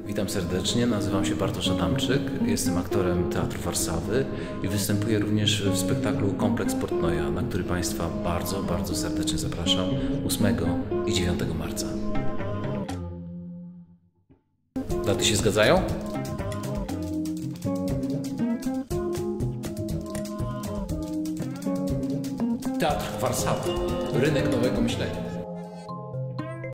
Witam serdecznie, nazywam się Bartosz Adamczyk, jestem aktorem Teatru Warszawy i występuję również w spektaklu Kompleks Portnoja, na który Państwa bardzo serdecznie zapraszam 8 i 9 marca. Daty się zgadzają? Teatr Warszawy, rynek nowego myślenia.